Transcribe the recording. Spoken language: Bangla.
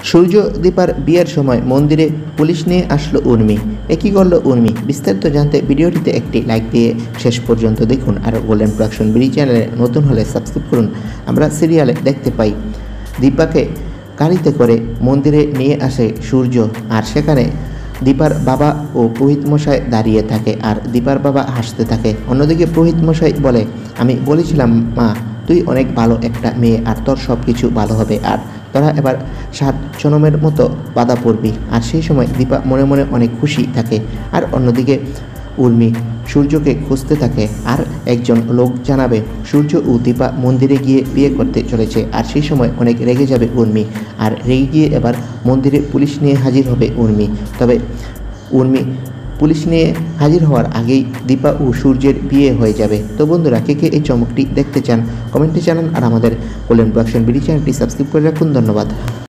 সূর্য দীপার বিয়ের সময় মন্দিরে পুলিশ নিয়ে আসলো উর্মি। কী করলো উর্মি? বিস্তারিত জানতে ভিডিওটিতে একটি লাইক দিয়ে শেষ পর্যন্ত দেখুন। আর গোল্ডেন প্রোডাকশন বিডি চ্যানেলে নতুন হলে সাবস্ক্রাইব করুন। আমরা সিরিয়ালে দেখতে পাই দীপাকে গাড়িতে করে মন্দিরে নিয়ে আসে সূর্য, আর সেখানে দীপার বাবা ও পুরোহিত মশাই দাঁড়িয়ে থাকে আর দীপার বাবা হাসতে থাকে। অন্যদিকে পুরোহিত মশাই বলে, আমি বলেছিলাম মা, তুই অনেক ভালো একটা মেয়ে আর তোর সব কিছু ভালো হবে, আর তোরা এবার 7 জনমের মতো বাধা পড়বি। আর সেই সময় দীপা মনে মনে অনেক খুশি থাকে। আর অন্যদিকে উর্মি সূর্যকে খুঁজতে থাকে, আর একজন লোক জানাবে সূর্য ও দীপা মন্দিরে গিয়ে বিয়ে করতে চলেছে। আর সেই সময় অনেক রেগে যাবে উর্মি, আর রেগে গিয়ে এবার মন্দিরে পুলিশ নিয়ে হাজির হবে উর্মি। তবে উর্মি পুলিশ নিয়ে হাজির হওয়ার আগেই দীপা ও সূর্যের বিয়ে হয়ে যাবে। তো বন্ধুরা, কে কে এই চমকটি দেখতে চান কমেন্টে জানান, আর আমাদের গোল্ডেন প্রোডাকশন বিডি চ্যানেলটি সাবস্ক্রাইব করে রাখুন। ধন্যবাদ।